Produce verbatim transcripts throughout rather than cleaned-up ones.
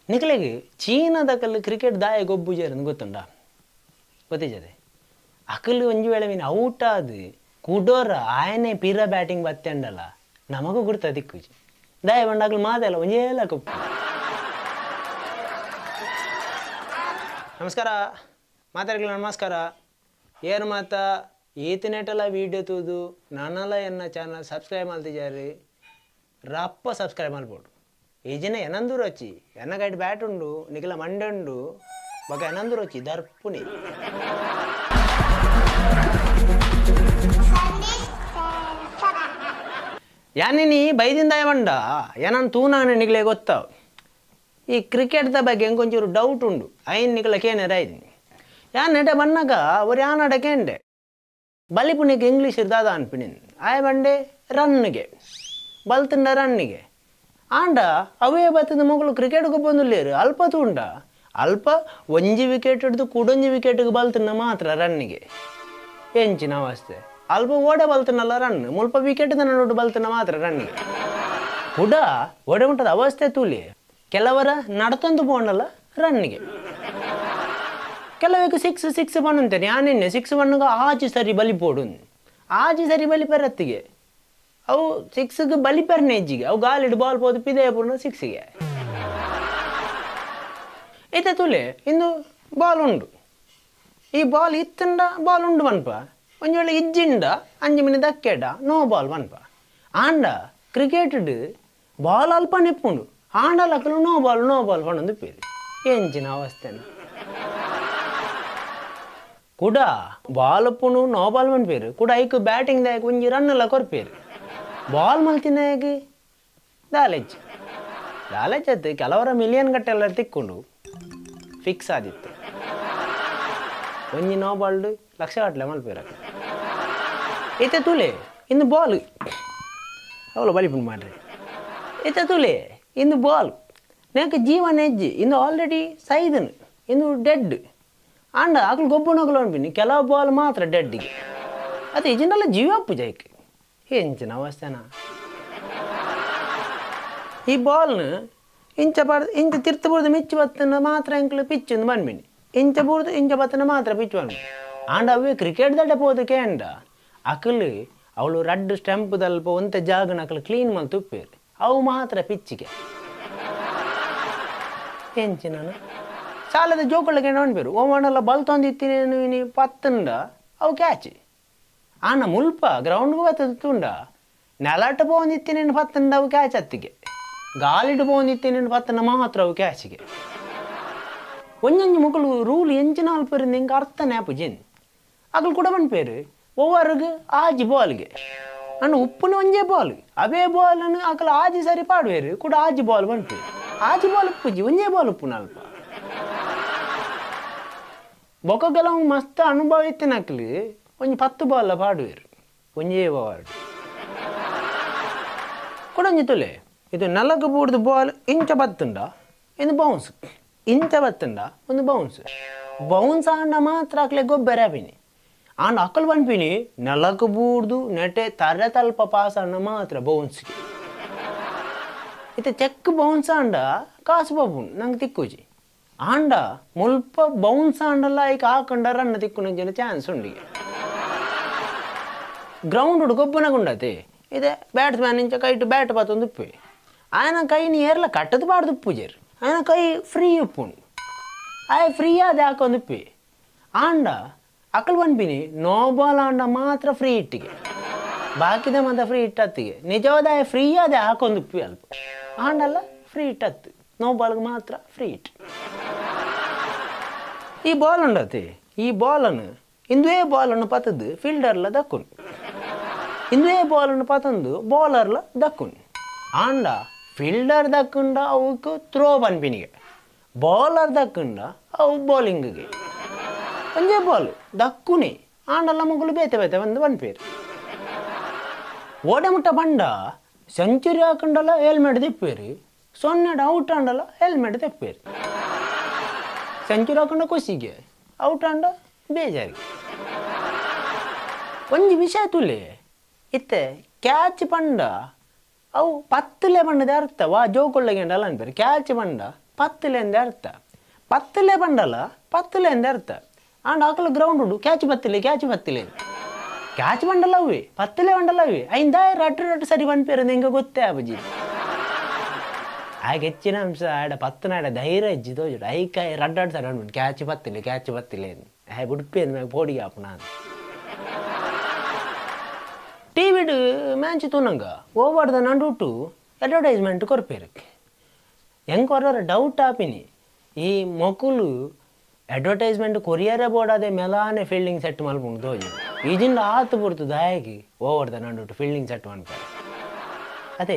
ನಿಖಲೆಗೆ ಚೀನಾದಕಲ್ಲು cricket ದಾಯ ಗೊಬ್ಬುಜಾರಂದು ಗೊತ್ತುಂಡ ಗೊತ್ತಿದೆ ಅಕಲ್ಲು ಒಂಜು ವೇಳೆ ಮೀನು ಔಟ್ ಆದು ಕುಡೋರ ಆಯನೆ ಪಿರ ಬ್ಯಾಟಿಂಗ್ ಬತ್ತೆ ಅಂಡಲ್ಲ ನಮಗೂ ಗುರ್ತ ದಿಕ್ಕುಜಿ ದಾಯ ಬಂಡಾಗಲು ಮಾತಲ್ಲ ಒಂಜೇಲ ಕೊಪ್ಪು. ನಮಸ್ಕಾರ ಮಾತಾಡ್ಲಿಲ್ಲ ನಮಸ್ಕಾರ ಏರು ಮಾತಾ ಈತನೆಟೆಲ್ಲ ವೀಡಿಯೋ ತೂದು ನನ್ನಲ್ಲ ಎನ್ನ ಚಾನಲ್ ಸಬ್ಸ್ಕ್ರೈಬ್ ಮಾಡ್ತಿದ್ದಾರೆ ರಪ್ಪ ಸಬ್ಸ್ಕ್ರೈಬ್ ಮಾಡ್ಬೋದು ಈ ಜನ ಏನಂದೂರು వచ్చి ಎನ್ನ ಗೈಡ್ ಬ್ಯಾಟ್ ಉಂಡು ನಿಖಲ ಮಂಡೆ ಉಂಡು ಬಗ ಏನಂದೂರು వచ్చి ದರ್ಪುನಿ ಯಾನಿನಿ ಬೈದಿಂದ ಬಂಡ ಏನನ್ ತೂನಾನೆ ನಿಗಲೆ ಗೊತ್ತಾವ್ ಈ ಕ್ರಿಕೆಟ್ದ ಬಗ್ಗೆ ಎಂಕೊಂಚೂರು ಡೌಟ್ ಉಂಡು ಐನ್ ನಿಖಲಕ್ಕೆ ಏನಾರ ಇದ್ದೀನಿ ಯಾನ್ ನೆಟ ಬನ್ನಾಗ ಅವ್ರು ಯಾನಾಡಕ್ಕೆ ಎಂಡೆ ಬಲಿಪುನಿಗೆ ಇಂಗ್ಲೀಷ್ ಇರ್ದಾದ ಅನ್ಪಿನಿನ್ ಆಯ್ ಬಂಡೆ ರನ್ನಿಗೆ ಬಲ್ತಿಂಡ ರನ್ನಿಗೆ ಆಂಡ ಅವೇ ಬತ್ತದ ಮಗಳು ಕ್ರಿಕೆಟ್ಗೆ ಬಂದುಲ್ಲೇರು ಅಲ್ಪ ತೂಂಡ ಅಲ್ಪ ಒಂಜಿ ವಿಕೆಟ್ ಹಿಡಿದು ಕುಡೊಂಜಿ ವಿಕೆಟ್ಗೆ ಬಲ್ತಿನ ಮಾತ್ರ ರನ್ನಿಗೆ ಎಂಚಿನ ಅವಸ್ಥೆ ಅಲ್ಪ ಓಡೆ ಬಲ್ತಿನಲ್ಲ ರನ್ ಮುಲ್ಪ ವಿಕೆಟ್ ನೋಡು ಬಲ್ತಿನ ಮಾತ್ರ ರನ್ನಿಗೆ ಕುಡ ಓಡೆ ಉಂಟದ ಅವಸ್ಥೆ ತೂಲಿ ಕೆಲವರ ನಡ್ತಂದು ಪೋಂಡಲ್ಲ ರನ್ನಿಗೆ ಕೆಲವಕ್ಕೆ ಸಿಕ್ಸ್ ಸಿಕ್ಸ್ ಬಣ್ಣಂತೇನೆ ಯಾನೆನ್ನೆ ಸಿಕ್ಸ್ ಬಣ್ಣಗ ಆಚಿ ಸರಿ ಬಲಿ ಪೋಡು ಆಚಿ ಸರಿ ಬಲಿ ಪೆರತ್ತಿಗೆ ಅವು ಸಿಕ್ಸ್ಗೆ ಬಲಿ ಪೆರ್ನೆ ಹೆಜ್ಜಿಗೆ ಅವು ಗಾಲಿಡ್ ಬಾಲ್ ಪೋದು ಪಿದೆ ಪೂರ್ಣ ಸಿಕ್ಸ್ಗೆ ಐತೆ ತುಲೆ ಇಂದು ಬಾಲ್ ಉಂಡು ಈ ಬಾಲ್ ಇತ್ತಂಡ ಬಾಲ್ ಉಂಡು ಬನ್ಪ ಒಂದು ವೇಳೆ ಇಜ್ಜಿಂಡ ಅಂಜು ಮಿನಿ ದಕ್ಕೆಡ ನೋ ಬಾಲ್ ಬನ್ಪ ಆಂಡ ಕ್ರಿಕೆಟ್ ಬಾಲ್ ಅಲ್ಪ ನಿಪ್ಪುಂಡು ಆಂಡ ಲಕ್ಕಲು ನೋ ಬಾಲ್ ನೋ ಬಾಲ್ ಪಣ್ಣೊಂದು ಪೀರಿ ಎಂಚಿನ ಅವಸ್ಥೆನ ಕೂಡ ಬಾಲ್ ಅಪ್ಪುನು ನೋ ಬಾಲ್ ಮನ್ಪೇರು ಕೂಡ ಐಕ್ ಬ್ಯಾಟಿಂಗ್ ದಾಯಕ ಒಂಜಿ ರನ್ ಎಲ್ಲ ಕೊರ್ಪೇರು ಬಾಲ್ ಮಲ್ತಿನಾಗಿ ದಾಲೆಜ್ ದಾಲೆಜ್ ಅತ್ತು ಕೆಲವರ ಮಿಲಿಯನ್ ಗಟ್ಟೆಲ್ಲ ತಿಕ್ಕೊಂಡು ಫಿಕ್ಸ್ ಆದಿತ್ತು ಒಂಜಿ ನೋ ಬಾಲ್ಡು ಲಕ್ಷ ಗಟ್ಟಲೆ ಮಲ್ಪೇರ ಈತ ತುಲೆ ಇನ್ನು ಬಾಲ್ ಅವಳು ಬಲಿಪುಂಡು ಮಾಡ್ರಿ ಈತ ತುಲೆ ಇನ್ನು ಬಾಲ್ ನಾಕ ಜೀವನ ಹೆಜ್ಜಿ ಇನ್ನು ಆಲ್ರೆಡಿ ಸೈದನು ಇನ್ನು ಡೆಡ್ ಆಂಡ ಆಕಳು ಗೊಬ್ಬನಗಲು ಅನ್ಪಿನಿ ಕೆಲವು ಬಾಲ್ ಮಾತ್ರ ಡೆಡ್ಡಿಗೆ ಅದು ಇಜಿನೆಲ್ಲ ಜೀವಪ್ಪು ಜೈಕ್ ಎಂಚಿನ ಅವಸ್ಥೆನ ಈ ಬಾಲ್ನ ಇಂಚ ಪಡ್ ಇಂಚ ತಿರ್ತ ಬುಡ್ದು ಮಿಚ್ಚು ಬತ್ತನ ಮಾತ್ರ ಎಂಕ್ಲು ಪಿಚ್ಚೊಂದು ಬಂದ್ಬಿನಿ ಇಂಚ ಬುಡ್ದು ಇಂಚ ಬತ್ತನ ಮಾತ್ರ ಪಿಚ್ಚು ಬಂದ್ಬಿನಿ ಆಂಡ ಅವೇ ಕ್ರಿಕೆಟ್ ದಡ್ಡ ಪೋದಕ್ಕೆ ಅಂಡ ಅಕಲು ಅವಳು ರಡ್ ಸ್ಟೆಂಪ್ ದಲ್ಪ ಒಂತೆ ಜಾಗನ ಅಕಲು ಕ್ಲೀನ್ ಮಾಡಿ ತುಪ್ಪೇರು ಅವು ಮಾತ್ರ ಪಿಚ್ಚಿಗೆ ಎಂಚಿನ ಸಾಲದ ಜೋಕೊಳ್ಳಕ್ಕೆ ನೋಡ್ಬೇರು ಓಮಣ್ಣೆಲ್ಲ ಬಲ್ ತೊಂದಿತ್ತೀನಿ ಪತ್ತಂಡ ಅವು ಕ್ಯಾಚ್ ಆನ ಮುಲ್ಪ ಗ್ರೌಂಡ್ಗೆ ಬರ್ತದ ತುಂಡ ನೆಲಾಟ ಪೋಂದಿತ್ತೀನಿ ಪತ್ತಂಡ ಅವು ಕ್ಯಾಚ್ ಹತ್ತಿಗೆ ಗಾಲಿಡು ಪೋಂದಿತ್ತೀನಿ ಪತ್ತನ ಮಾತ್ರ ಅವು ಕ್ಯಾಚಿಗೆ ಒಂಜೊಂಜು ಮಕ್ಕಳು ರೂಲ್ ಎಂಚಿನ ಅಲ್ಪರಿಂದ ಹಿಂಗೆ ಅರ್ಥ ನ್ಯಾಪು ಜಿನ್ ಅಕಲು ಕೂಡ ಬಂದ್ಪೇರು ಒವ್ವರ್ಗೆ ಆಜಿ ಬಾಲ್ಗೆ ನಾನು ಉಪ್ಪುನ ಒಂಜೇ ಬಾಲ್ ಅವೇ ಬಾಲನ್ನು ಅಕಲು ಆಜಿ ಸರಿ ಪಾಡುವೇರು ಕೂಡ ಆಜಿ ಬಾಲ್ ಬಂದ್ಪೇರು ಆಜಿ ಬಾಲ್ ಉಪ್ಪುಜಿ ಒಂಜೇ ಬಾಲ್ ಉಪ್ಪುನ ಅಲ್ಪ ಬೊಕ್ಕ ಕೆಲವು ಮಸ್ತ್ ಅನುಭವ ಇತ್ತಿನ ಅಕ್ಲಿ ಒಂಜಿ ಪತ್ತು ಬಾಲ್ ಪಾಡುವೇರು ಒಂಜೇ ಬಾಲ್ ಕೊಡೊಂಜಿ ತುಲೆ ಇದು ನೆಲಕ್ಕೆ ಬೂಡ್ದು ಬಾಲ್ ಇಂಚ ಬತ್ತುಂಡ ಇದು ಬೌನ್ಸ್ ಇಂಚ ಬತ್ತುಂಡ ಒಂದು ಬೌನ್ಸ್ ಬೌನ್ಸ್ ಆಂಡ ಮಾತ್ರ ಅಕ್ಲೆ ಗೊಬ್ಬರ ಆಪಿನಿ ಆಂಡ ಅಕ್ಕಲು ಬಂದ್ಪಿನಿ ನೆಲಕ್ಕೆ ಬೂಡ್ದು ನೆಟೆ ತರೆ ತಲ್ಪ ಪಾಸ್ ಆಂಡ ಮಾತ್ರ ಬೌನ್ಸ್ಗೆ ಇತ್ತೆ ಚೆಕ್ ಬೌನ್ಸ್ ಆಂಡ ಕಾಸು ಬಾಬುಂಡು ನಂಗೆ ತಿಕ್ಕುಜಿ ಆಂಡ ಮುಲ್ಪ ಬೌನ್ಸ್ ಆಂಡಲ್ಲ ಈಗ ಹಾಕೊಂಡ ರನ್ನ ತಿಕ್ಕುನ ಜನ ಚಾನ್ಸ್ ಉಂಡಿಗೆ ಗ್ರೌಂಡ್ ಗೊಬ್ಬನಗುಂಡತೆ ಇದೆ ಬ್ಯಾಟ್ಸ್ಮ್ಯಾನ್ ಇಂಚ ಕೈಟು ಬ್ಯಾಟ್ ಬತ್ತೊಂದು ಉಪ್ಪೆ ఆయన ಕೈನಿ ಏರ್ಲ ಕಟ್ಟದು ಬಾಡ್ದು ಉಪ್ಪುಜೇರು ఆయన ಕೈ ಫ್ರೀ ಉಪ್ಪುಂಡು ಆಯ್ ಫ್ರೀ ಆದ ಹಾಕೊಂದು ಉಪ್ಪಿ ಆಂಡ ಅಕಲ್ ಬಂದ್ಬಿನಿ ನೋ ಬಾಲ್ ಆಂಡ ಮಾತ್ರ ಫ್ರೀ ಇಟ್ಟಿಗೆ ಬಾಕಿದ ಮಾತ್ರ ಫ್ರೀ ಇಟ್ಟತ್ತಿಗೆ ನಿಜವಾದ ಫ್ರೀ ಆದ ಹಾಕೊಂದು ಉಪ್ಪಿ ಅಲ್ಪ ಆಂಡಲ್ಲ ಫ್ರೀ ಇಟ್ಟತ್ತು ನೋ ಬಾಲ್ಗೆ ಮಾತ್ರ ಫ್ರೀ ಇಟ್ ಈ ಬಾಲ್ ಉಂಡತಿ ಈ ಬಾಲನ್ನು ಇಂದುವೇ ಬಾಲನ್ನು ಪತ್ತದ್ದು ಫೀಲ್ಡರ್ಲ ದಕ್ಕುನು ಇಂದುವೇ ಬಾಲನ್ನು ಪತ್ತಂದು ಬೌಲರ್ಲ ದಕ್ಕುನು ಆಂಡ ಫೀಲ್ಡರ್ ದಕ್ಕುಂಡ ಅವಕ್ಕೆ ಥ್ರೋ ಪನ್ಪಿನಿಗೆ ಬೌಲರ್ ದಕ್ಕುಂಡ ಅವು ಬೌಲಿಂಗಿಗೆ ಒಂಜೇ ಬಾಲ್ ದಕ್ಕುನಿ ಆಂಡಲ್ಲ ಮಗಳು ಬೇತೆ ಬೇತೆ ಒಂದು ಪನ್ಪೇರು ಓಡೆ ಮುಟ್ಟ ಬಂಡ ಸೆಂಚುರಿ ಹಾಕೊಂಡಲ್ಲ ಹೆಲ್ಮೆಟ್ ತಿಪ್ಪೇರಿ ಸೊನ್ನೆಡ ಔಟ್ ಆಂಡಲ್ಲ ಹೆಲ್ಮೆಟ್ ತೆಪ್ಪೇರಿ ಸೆಂಚುರಿ ಹಾಕೊಂಡ ಖುಷಿಗೆ ಔಟ್ ಆಂಡ ಬೇಜಾರಿಗೆ ಒಂಜಿ ವಿಷಯ ತುಲೆ ಇತ್ತೆ ಕ್ಯಾಚ್ ಪಂಡ ಅವು ಪತ್ತಲೆ ಬಣ್ಣದ ಅರ್ಥ ವಾ ಜೋಕೊಳ್ಳಗೆ ಅಲ್ಲ ಅನ್ಪೇರು ಕ್ಯಾಚ್ ಪಂಡ ಪತ್ತಲೆ ಎಂದ ಅರ್ಥ ಪತ್ತಲೆ ಬಂಡಲ್ಲ ಪತ್ತಲೆ ಎಂದ ಅರ್ಥ ಆಂಡ್ ಆಕಲು ಗ್ರೌಂಡ್ ಉಂಡು ಕ್ಯಾಚ್ ಬತ್ತಿಲೆ ಕ್ಯಾಚ್ ಬತ್ತಿಲೆ ಕ್ಯಾಚ್ ಬಂಡಲ್ಲ ಅವೆ ಪತ್ತಲೆ ಬಂಡಲ್ಲ ಅವೆ ಐಂದ ರಟ್ಟು ರಟ್ಟು ಸರಿ ಬಂದ್ಪೇರಂದು ಹಿಂಗೆ ಗೊತ್ತೇ ಅಬ್ಬಜಿ ಆಗ ಹೆಚ್ಚಿನ ಅಂಶ ಆಡ ಪತ್ತನ ಆಡ ಧೈರ್ಯ ಹೆಜ್ಜಿ ತೋಜು ಐಕಾಯಿ ರಡ್ಡಾಡ್ ಸರಿ ಅನ್ಬಿಟ್ಟು ಕ್ಯಾಚ್ ಬತ್ತಿಲೆ ಕ್ಯಾಚ್ ಬತ್ತಿಲೆ ಹೇ ಬಿಡ್ಪಿ ಅಂದ ಮ್ಯಾಗ ಪೋಡಿಗೆ ಆಪು ನಾನು ಟಿವಿಡು ಮ್ಯಾಚ್ ತೂನಂಗ ಓವರ್ದ ನಂಡುಟ್ಟು ಅಡ್ವರ್ಟೈಸ್ಮೆಂಟ್ ಕೊರ್ಪೇರು ಹೆಂಗೆ ಕೊರೋರ ಡೌಟ್ ಆಪಿನಿ ಈ ಮಕ್ಕಳು ಅಡ್ವರ್ಟೈಸ್ಮೆಂಟ್ ಕೊರಿಯರೇ ಬೋಡಾದೆ ಮೆಲಾನೆ ಫೀಲ್ಡಿಂಗ್ ಸೆಟ್ ಮಲ್ಪುಂಡು ತೋಜು ಈಜಿಂದ ಆತು ಬಿಡ್ತು ದಾಯಗಿ ಓವರ್ದ ನಂಡುಟ್ಟು ಫೀಲ್ಡಿಂಗ್ ಸೆಟ್ ಮನ್ಪೇರು ಅದೇ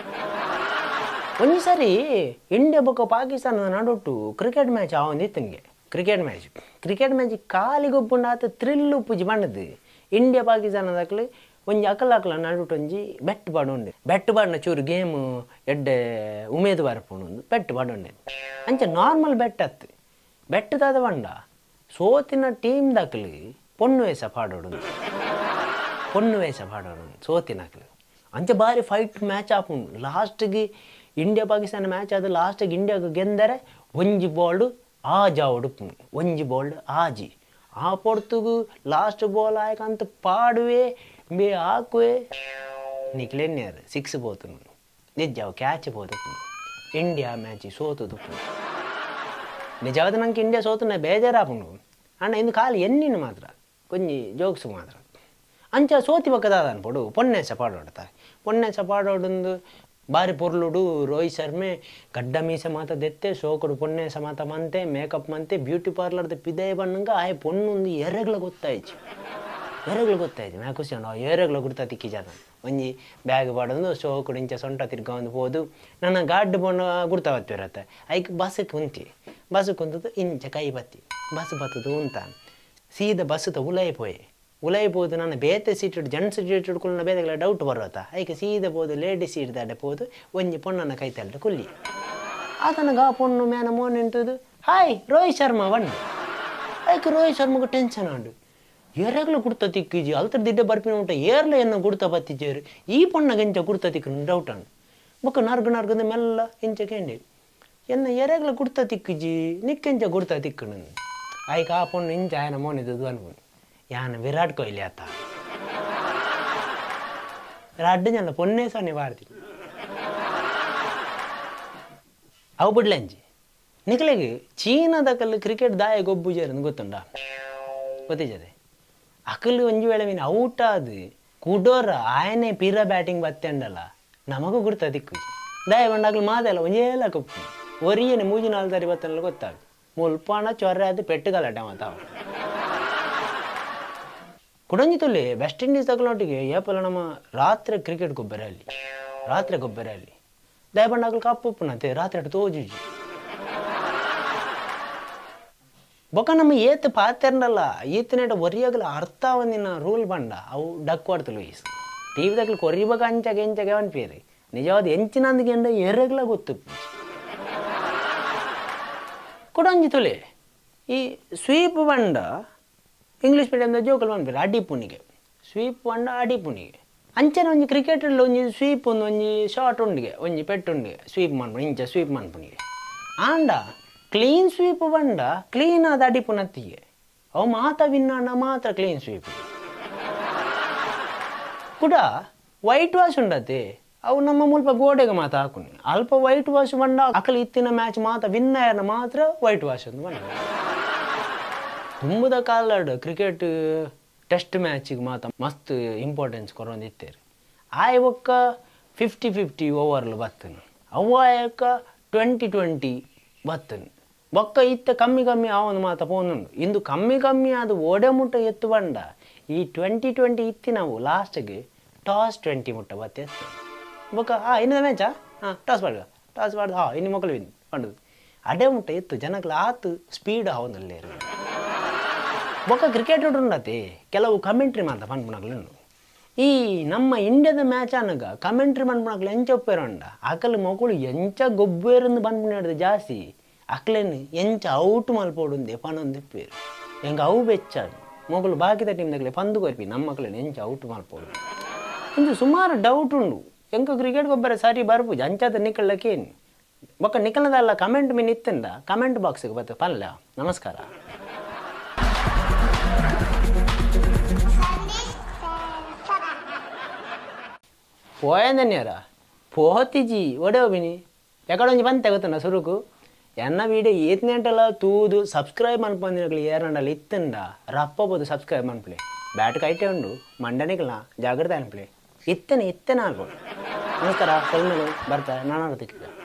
ಒಂದು ಸರಿ ಇಂಡಿಯಾ ಬೊಕ್ಕ ಪಾಕಿಸ್ತಾನದ ನಡುಟ್ಟು ಕ್ರಿಕೆಟ್ ಮ್ಯಾಚ್ ಆವೊಂದಿತ್ತು ನಿಮಗೆ ಕ್ರಿಕೆಟ್ ಮ್ಯಾಚ್ ಕ್ರಿಕೆಟ್ ಮ್ಯಾಚ್ ಕಾಲಿಗೊಬ್ಬುಂಡು ಆತ ಥ್ರಿಲ್ ಉಪ್ಪುಜಿ ಬಣ್ಣದು ಇಂಡಿಯಾ ಪಾಕಿಸ್ತಾನದಾಗಲಿ ಒಂಜಿ ಅಕಲ್ ಅಕಲ ನಡುಟ್ಟು ಒಂಜಿ ಬೆಟ್ ಪಡುಂಡೆ ಬೆಟ್ ಪಡ್ನ ಚೂರು ಗೇಮ್ ಎಡ್ಡೆ ಉಮೇದು ಬರ್ಪುಂಡು ಬೆಟ್ ಪಡುಂಡೆ ಅಂಚೆ ನಾರ್ಮಲ್ ಬೆಟ್ ಅತ್ತು ಬೆಟ್ ದಾದ ಬಂಡ ಸೋತಿನ ಟೀಮ್ ದಾಕಲಿ ಪೊಣ್ಣು ವೇಷ ಪಾಡೋಡು ಪೊಣ್ಣು ವೇಷ ಪಾಡೋಡು ಸೋತಿನಕಲಿ ಅಂಚೆ ಬಾರಿ ಫೈಟ್ ಮ್ಯಾಚ್ ಆಪುಂಡು ಲಾಸ್ಟ್ಗೆ ಇಂಡಿಯಾ ಪಾಕಿಸ್ತಾನ ಮ್ಯಾಚ್ ಆದ ಲಾಸ್ಟಿಗೆ ಇಂಡಿಯಾಗೆ ಗೆಂದರೆ ಒಂಜಿ ಬಾಲ್ಡು ಆಜಾ ಉಡುಪು ಒಂಜಿ ಬಾಲ್ಡ್ ಆಜಿ ಆ ಪೊಡ್ತುಗು ಲಾಸ್ಟ್ ಬಾಲ್ ಆಯ್ಕಂತ ಪಾಡುವೆ ಬೇ ಹಾಕುವೆ ನಿಕ್ಲೆನ್ಯಾರು ಸಿಕ್ಸ್ పోతును ನಿಜಾವು ಕ್ಯಾಚ್ పోతును ಇಂಡಿಯಾ ಮ್ಯಾಚ್ ಸೋತುದು ನಿಜವಾದ ನಂಗೆ ಇಂಡಿಯಾ ಸೋತುನ ಬೇಜಾರಾಪುಂಡು ಅಣ್ಣ ಇಂದು ಖಾಲಿ ಎನ್ನಿನ ಮಾತ್ರ ಕೊಂಜಿ ಜೋಕ್ಸ್ ಮಾತ್ರ ಅಂಚ ಸೋತಿ ಬಕ್ಕದಾದ ಅನ್ಪಡು ಪೊನ್ನೆ ಸಪಾಡೋಡ್ತಾರೆ ಪೊನ್ನೆ ಸಪಾಡೋಡೊಂದು ಬಾರಿ ಪೊರ್ಲುಡು ರೋಹಿತ್ ಶರ್ಮೆ ಗಡ್ಡ ಮೀಸೆ ಮಾತ ದೆತ್ತೆ ಸೋಕುಡು ಪೊನ್ನೆ ಸಮಾತ ಮಂತೆ ಮೇಕಪ್ ಮಂತೆ ಬ್ಯೂಟಿ ಪಾರ್ಲರ್ದ ಪಿದೇ ಬಣ್ಣಂಗ ಆಯ್ ಪೊಣ್ಣೊಂದು ಎರೆಗ್ಲ ಗೊತ್ತಾಯ್ತು ಎರೆಗ್ಲು ಗೊತ್ತಾಯ್ತು ಮ್ಯಾ ಖುಷಿ ನಾವು ಎರೆಗ್ಲ ಗುಡ್ತಾ ತಿಕ್ಕಿ ಜಾತ ಒಂಜಿ ಬ್ಯಾಗ್ ಪಾಡೊಂದು ಸೋಕುಡು ಇಂಚ ಸೊಂಟ ತಿರ್ಕೊಂಡು ಹೋದು ನನ್ನ ಗಾಡ್ ಬಣ್ಣ ಗುಡ್ತಾ ಬತ್ತಿರತ್ತೆ ಐಕ್ ಬಸ್ಗೆ ಕುಂತಿ ಬಸ್ ಕುಂತದ್ದು ಇಂಚ ಕೈ ಬತ್ತಿ ಬಸ್ ಬತ್ತದು ಅಂತ ಸೀದಾ ಬಸ್ ತ ಉಲಾಯಿ ಪೋಯೆ ಉಲಾಯಿ ಪೋದು ನನ್ನ ಬೇತೆ ಸೀಟ್ ಜೆಂಟ್ಸ್ ಸೀಟ್ ಹಿಡ್ಕೊಂಡು ಬೇರೆಗಳ ಡೌಟ್ ಬರುತ್ತಾ ಐಕೆ ಸೀದಾ ಪೋದು ಲೇಡೀಸ್ ಸೀಟ್ ದಾಡೆ ಪೋದು ಒಂಜಿ ಪೊಣ್ಣನ ಕೈ ತಳ್ಳಿ ಕುಲ್ಲಿ ಆತನಗ ಆ ಪೊಣ್ಣು ಮ್ಯಾನ ಮೋನ್ ನಿಂತದು ಹಾಯ್ ರೋಹಿತ್ ಶರ್ಮಾ ಬಣ್ಣ ಐಕೆ ರೋಹಿತ್ ಶರ್ಮಗ ಟೆನ್ಷನ್ ಆಂಡು ಏರಾಗ್ಲೂ ಗುಡ್ತಾ ತಿಕ್ಕಿಜಿ ಅಲ್ತರ ದಿಡ್ಡೆ ಬರ್ಪಿನ ಉಂಟ ಏರ್ಲ ಎನ್ನ ಗುಡ್ತಾ ಬತ್ತಿಜೇರು ಈ ಪೊಣ್ಣಗೆ ಇಂಚ ಗುಡ್ತಾ ತಿಕ್ಕ ಡೌಟ್ ಅಂಡು ಬೊಕ್ಕ ನರ್ಗ ನರ್ಗದ ಮೆಲ್ಲ ಇಂಚ ಕೇಂಡಿ ಎನ್ನ ಏರಾಗ್ಲ ಗುಡ್ತಾ ತಿಕ್ಕಿಜಿ ನಿಕ್ಕೆಂಚ ಗುಡ್ತಾ ತಿಕ್ಕಣ ಆಯ್ಕೆ ಆ ಪೊಣ್ಣು ಇಂಚ ಆಯನ ಮೋನಿದ್ದು ಅನ್ಕೊಂಡು ಯಾನ ವಿರಾಟ್ ಕೊಹ್ಲಿ ಆತ ಅಡ್ಡಲ್ಲ ಪೊನ್ನೆ ಸೊನ್ನೆ ಬಾರ್ತೀನಿ ಅವು ಬಿಡ್ಲಂಜಿ ನಿಕ್ಲೆಗೆ ಚೀನಾದ ಕಲ್ಲು ಕ್ರಿಕೆಟ್ ದಾಯ ಗೊಬ್ಬು ಜೇರನ್ನು ಗೊತ್ತುಂಡ ಗೊತ್ತಿಜದೆ ಅಕಲು ಒಂಜಿ ವೇಳೆ ಮೀನು ಔಟ್ ಆದ ಕುಡೋರ ಆಯನೆ ಪಿರ ಬ್ಯಾಟಿಂಗ್ ಬತ್ತಂಡಲ್ಲ ನಮಗೂ ಗುಡ್ತಾ ದಿಕ್ಕು ದಾಯ ಬಂಡಾಗಲು ಮಾತಲ್ಲ ಒಂಜೇಲ ಕಪ್ಪು ಒರಿಯನೆ ಮೂಜಿ ನಾಲ್ಕು ದಾರಿ ಬತ್ತಲ್ಲ ಗೊತ್ತಾಗ ಮುಲ್ಪಾಣ ಚೊರ್ರೆ ಅದು ಪೆಟ್ಟು ಗಲಾಟೆ ಮಾತಾವ ಕುಡಂಜಿ ತೊಲ್ಲಿ ವೆಸ್ಟ್ ಇಂಡೀಸ್ ತಗೊಳ್ಳೋಟಿಗೆ ಏಪಲ್ಲ ನಮ್ಮ ರಾತ್ರಿ ಕ್ರಿಕೆಟ್ ಗೊಬ್ಬರ ಅಲ್ಲಿ ರಾತ್ರಿ ಗೊಬ್ಬರ ಅಲ್ಲಿ ದಾಯ ಬಂಡಾಗಲು ಕಪ್ಪುಪ್ಪನಂತೆ ರಾತ್ರಿ ಅಟ್ಟು ತೋಜುಜಿ ಬೊಕ್ಕ ನಮ್ಮ ಏತ್ ಪಾತೆರ್ನಲ್ಲ ಈತನೇಟ ಒರಿಯಾಗಲ ಅರ್ಥ ಒಂದಿನ ರೂಲ್ ಬಂಡ ಅವು ಡಕ್ ಹೊಡ್ತಲು ಈಸ್ ಟಿವಿ ತಗ್ಲು ಕೊರಿಬಾಗ ಅಂಚಾಗ ಎಂಚಾಗ ಅನ್ಪೇರಿ ನಿಜವಾದ ಎಂಚಿನಂದಿಗೆ ಎಂಡ ಎರಗಲ ಗೊತ್ತು ಕೊಡಂಜಿ ತೊಲೆ ಈ ಸ್ವೀಪ್ ಬಂಡ ಇಂಗ್ಲೀಷ್ ಮೀಡಿಯಮ್ದ ಜೋಕಲ್ ಬಂದ್ಪೇರಿ ಅಡಿಪುನಿಗೆ ಸ್ವೀಪ್ ಬಂಡ ಅಡಿಪುನಿಗೆ ಅಂಚನೆ ಒಂಜಿ ಕ್ರಿಕೆಟಲ್ಲಿ ಒಂಜಿ ಸ್ವೀಪ್ ಒಂದು ಒಂಜಿ ಶಾರ್ಟ್ ಉಂಡಿಗೆ ಒಂಜಿ ಪೆಟ್ಟುಂಡಿಗೆ ಸ್ವೀಪ್ ಮಾಡ್ಪುಣಿ ಇಂಚ ಸ್ವೀಪ್ ಮಾಡ್ಪುನಿಗೆ ಆಂಡ ಕ್ಲೀನ್ ಸ್ವೀಪ್ ಬಂಡ ಕ್ಲೀನ್ ಆದ ಅಡಿಪುನತ್ತಿಗೆ ಅವು ಮಾತ ವಿನ್ನಾಣ ಮಾತ್ರ ಕ್ಲೀನ್ ಸ್ವೀಪ್ ಕೂಡ ವೈಟ್ ವಾಶ್ ಉಂಡತೆ ಅವು ನಮ್ಮ ಮುಲ್ಪ ಗೋಡೆಗೆ ಮಾತ ಹಾಕುನಿ ಅಲ್ಪ ವೈಟ್ ವಾಶ್ ಬಂಡ ಅಕಲು ಇತ್ತಿನ ಮ್ಯಾಚ್ ಮಾತ ವಿನ್ನರ್ನ ಮಾತ್ರ ವೈಟ್ ವಾಶ್ ಅಂತ ಬಂಡ ತುಂಬದ ಕಾಲಡ್ ಕ್ರಿಕೆಟ್ ಟೆಸ್ಟ್ ಮ್ಯಾಚಿಗೆ ಮಾತ ಮಸ್ತ್ ಇಂಪಾರ್ಟೆನ್ಸ್ ಕೊರೊಂದಿತ್ತೇರಿ ಆಯ್ ಒಕ್ಕ ಫಿಫ್ಟಿ ಫಿಫ್ಟಿ ಓವರ್ಲು ಬತ್ತನು ಅವ್ವಾಯಕ್ಕ ಟ್ವೆಂಟಿ ಟ್ವೆಂಟಿ ಬತ್ತನು ಬೊಕ್ಕ ಇತ್ತ ಕಮ್ಮಿ ಕಮ್ಮಿ ಆವೊಂದು ಮಾತ ಪೋನುಂಡು ಇಂದು ಕಮ್ಮಿ ಕಮ್ಮಿ ಅದು ಓಡೆ ಮುಟ್ಟ ಎತ್ತು ಬಂಡ ಈ ಟ್ವೆಂಟಿ ಟ್ವೆಂಟಿ ಇತ್ತಿ ನಾವು ಲಾಸ್ಟ್ಗೆ ಟಾಸ್ ಟ್ವೆಂಟಿ ಮುಟ್ಟ ಬತ್ತೆ ಎತ್ತು ಬೊಕ್ಕ ಹಾಂ ಇನ್ನದ ಮ್ಯಾಚಾ ಹಾಂ ಟಾಸ್ ಬಾಡ್ಗ ಟಾಸ್ ಬಾಡ್ದು ಹಾಂ ಇನ್ನು ಮಕ್ಕಳು ವಿನ್ ಪಂಡು ಅಡೆ ಮುಟ್ಟ ಎತ್ತು ಜನಕ್ಕೆ ಆತು ಸ್ಪೀಡ್ ಆವೊಂದಲ್ಲೇ ಬೊಕ್ಕ ಕ್ರಿಕೆಟ್ ಉಂಡತಿ ಕೆಲವು ಕಮೆಂಟ್ರಿ ಮಾತ ಪನ್ಪುಣಗ್ಲು ಈ ನಮ್ಮ ಇಂಡಿಯಾದ ಮ್ಯಾಚ್ ಅನ್ನಗ ಕಮೆಂಟ್ರಿ ಪನ್ಪುಣಗ್ಲು ಎಂಚ ಒಪ್ಪೇರಂಡ ಅಕಲು ಮಕ್ಕಳು ಎಂಚ ಗೊಬ್ಬೇರಂದು ಪನ್ಪುಣಿಡ್ದು ಜಾಸ್ತಿ ಅಕ್ಲೇನು ಎಂಚ ಔಟ್ ಮಲ್ಪೋಡುಂದೆ ಪನೊಂದು ಪೇರು ಹೆಂಗೆ ಅವು ಬೆಚ್ಚಾಡು ಮಗಳು ಬಾಕಿದ ಟೀಮ್ದಾಗಲೇ ಪಂದು ಕೊರ್ಪಿ ನಮ್ಮ ಮಕ್ಕಳೇನು ಎಂಚ ಔಟ್ ಮಲ್ಪೋಡು ಇಂದು ಸುಮಾರು ಡೌಟ್ ಉಂಡು ಎಂಕ ಕ್ರಿಕೆಟ್ ಗೊಬ್ಬರ ಸರಿ ಬರ್ಪುಜಿ ಅಂಚಾದ ನಿಕ್ಕಳ್ಳಕ್ಕೇನು ఒక ನಿಖಲದಲ್ಲ ಕಮೆಂಟ್ ಮೀನ್ ಇತ್ತಿಂದ ಕಮೆಂಟ್ ಬಾಕ್ಸಿಗೆ ಬರ್ತದೆ ಪಲ್ಯ ನಮಸ್ಕಾರ పోయిందన్యారా పోతిజీ ఒడోబిని ఎక్కడ నుంచి పని తెగుతున్నా సురుకు ఎన్న వీడియో ఏతిని అంటలా తూదు సబ్స్క్రైబ్ అనిపోయింది ఏరండాలి ఇత్తుండా రప్పపోదు సబ్స్క్రైబ్ అనిపలే బ్యాట్కి అయితే ఉండు మండనికలా జాగ్రత్త అనిపలే ఇత్తని ఇత్తె నాకు ನಮಸ್ಕಾರ ಸಲ್ಮೇಲೆ ಬರ್ತಾ ನಾನು